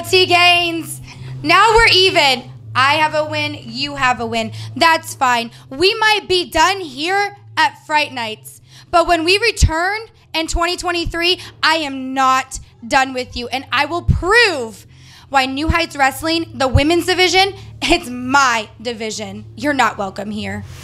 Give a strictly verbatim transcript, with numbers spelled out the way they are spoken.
T Gaines. Now we're even. I have a win, you have a win. That's fine. We might be done here at Fright Nights, but when we return in twenty twenty-three, I am not done with you, and I will prove why New Heights Wrestling, the women's division, it's my division. You're not welcome here.